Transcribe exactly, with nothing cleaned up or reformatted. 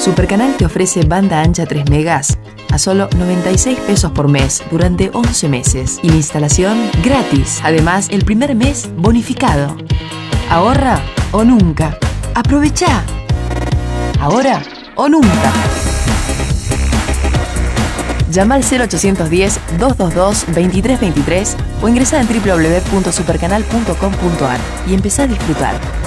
Supercanal te ofrece banda ancha tres megas a solo noventa y seis pesos por mes durante once meses y la instalación gratis. Además, el primer mes bonificado. Ahorra o nunca. Aprovecha. Ahora o nunca. Llama al cero ochocientos diez, doscientos veintidós, veintitrés veintitrés o ingresa en w w w punto supercanal punto com punto a r y empezá a disfrutar.